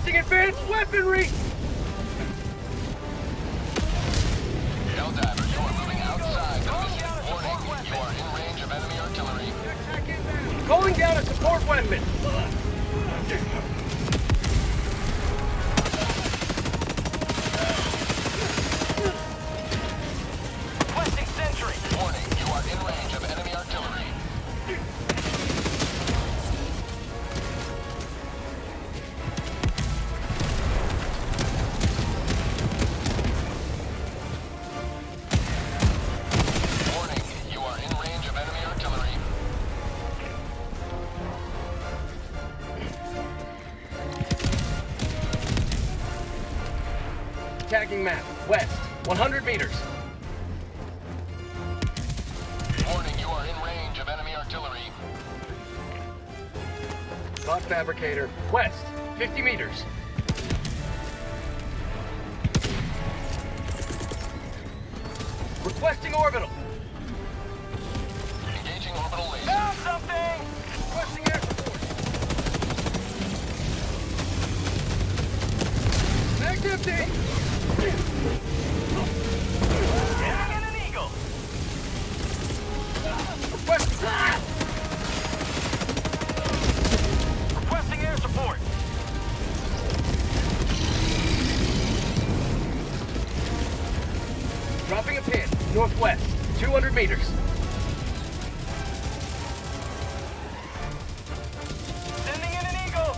Requesting advanced weaponry! Helldivers, you are moving outside the mission. Warning, you are in range of enemy artillery. Calling down a support weapon! Requesting sentry. Warning, you are in range of enemy artillery. Warning, you are in range of enemy artillery. Tagging map, west, 100 meters. Warning, you are in range of enemy artillery. Bot fabricator, west, 50 meters. Requesting orbital. Engaging orbital laser. Found something! Requesting air support. Mag's empty! Getting an eagle. Requesting air support. Dropping a pin, northwest, 200 meters. Sending in an eagle.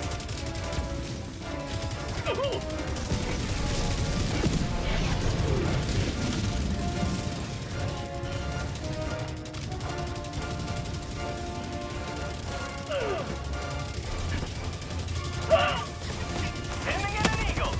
Sending in an eagle.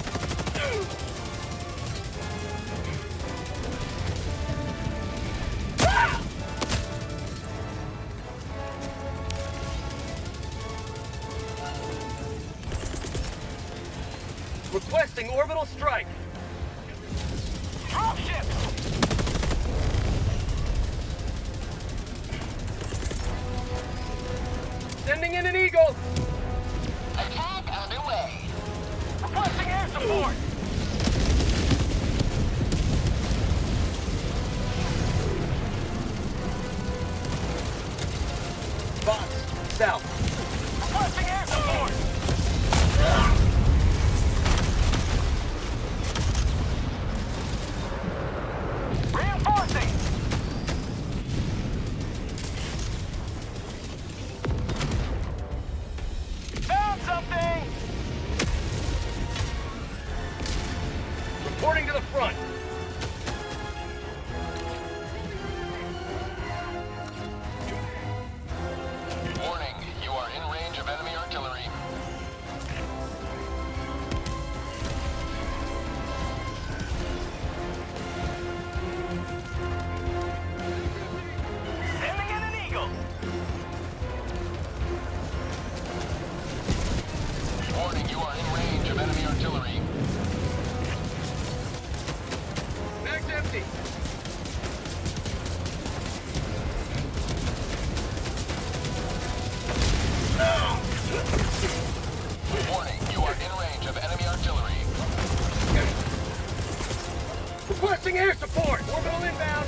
Requesting orbital strike. Dropship. Sending in an eagle. Attack underway. Requesting air support. Box, south. Requesting air support. Reinforcing. Found something. Reporting to the front. Warning, you are in range of enemy artillery. Sending in an eagle. Warning, you are in range of enemy artillery. Mag's empty. Warning, you are in range of enemy artillery. Requesting air support. Orbital inbound.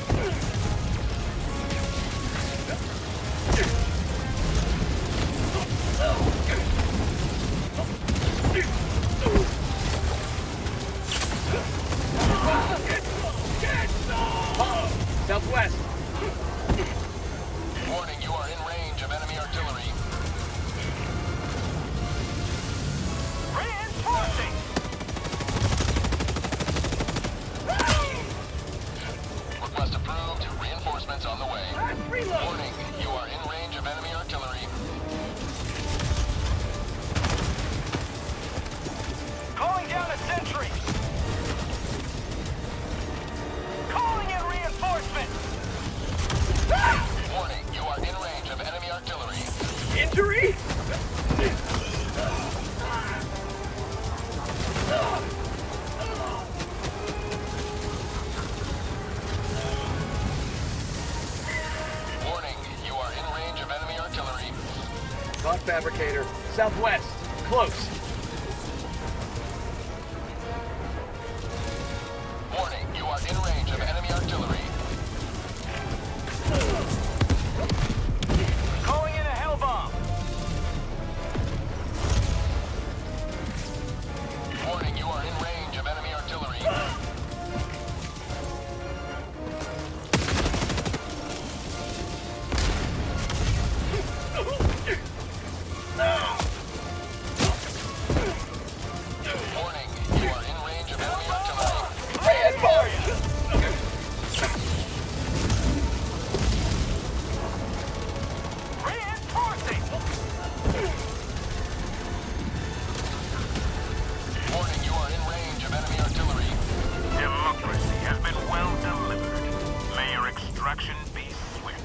Southwest. Warning, you are in range of enemy artillery. Reinforcing! Request approved. Reinforcements on the way. Reload. Warning, you are in range of enemy artillery. Calling down a sentry. Calling in reinforcements. Warning, you are in range of enemy artillery. Injury? Warning, you are in range of enemy artillery. Bot fabricator. Southwest. Close. Destruction be swift.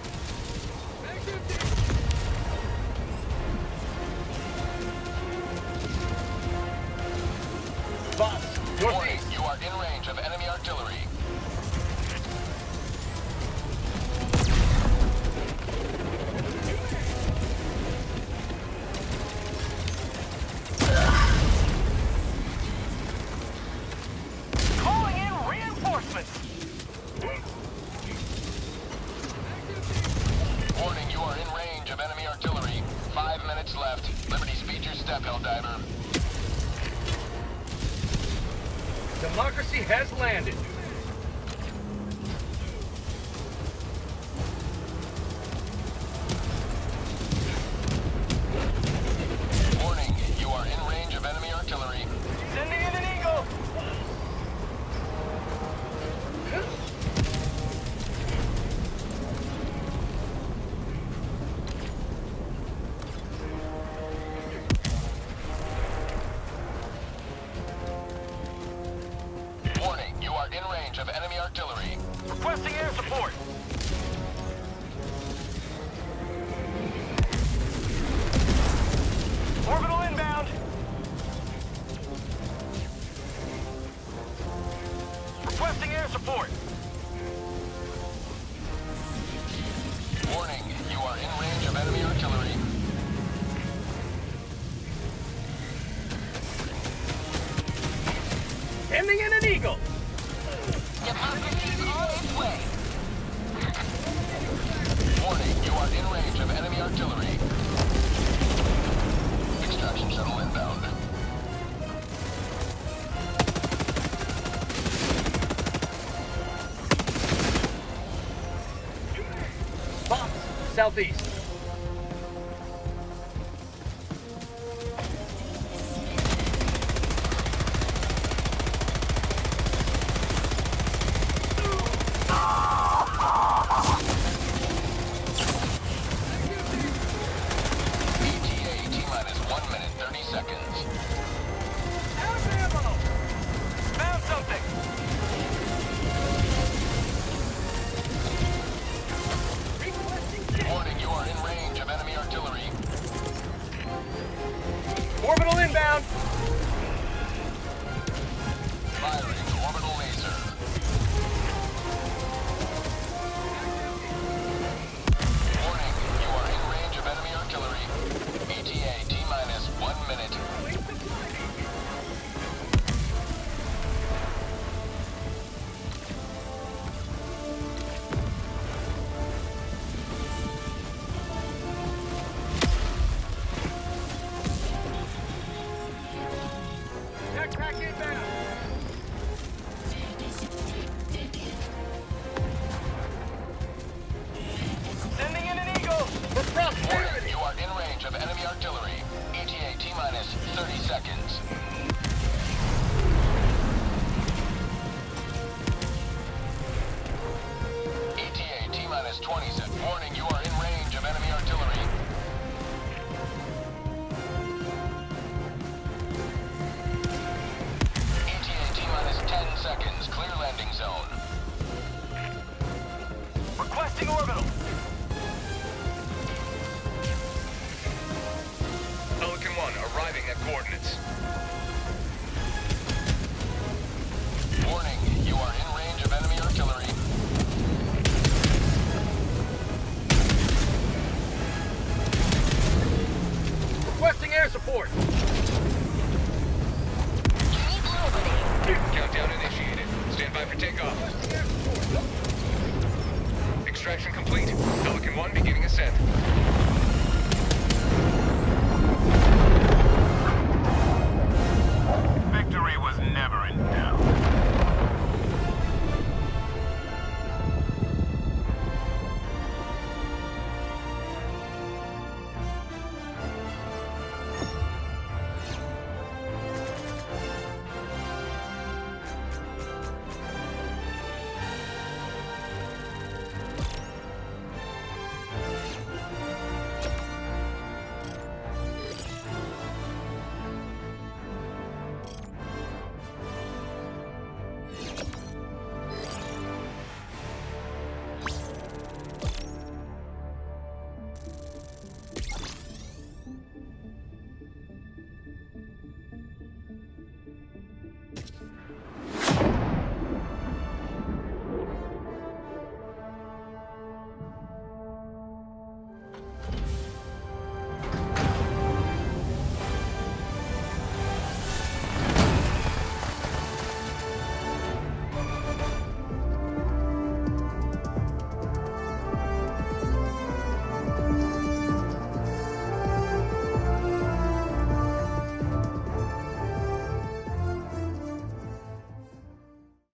Boss, Warning, northeast. you are in range of enemy artillery. Calling in reinforcements. Warning, you are in range of enemy artillery. 5 minutes left. Liberty, speed your step, Helldiver. Democracy has landed. Warning, you are in range of enemy artillery. Sending in an eagle. Warning, you are in range of enemy artillery. Requesting air support. Orbital inbound. Requesting air support. Warning, you are in range of enemy artillery. Sending in an eagle. Democracy's on its way. Warning, you are in range of enemy artillery. Extraction shuttle inbound. Boss, southeast. ETA T-minus 1 minute 30 seconds. Out of ammo. Found something. Warning, you are in range of enemy artillery. Orbital inbound. Firing orbital laser. Warning, you are in range of enemy artillery. ETA T-minus 1 minute. Backpack inbound. Sending in an eagle. For Warning, prosperity. you are in range of enemy artillery. ETA T-minus 30 seconds. ETA T-minus 20 seconds. Warning, you are in range of enemy artillery. ETA T-minus 10 seconds. Clear landing zone. Requesting orbital. Pelican 1 arriving at coordinates. Warning, you are in range of enemy artillery. Requesting air support. Keep liberty. Countdown initiated. Stand by for takeoff. Extraction complete. Pelican 1 beginning ascent. Victory was never in doubt.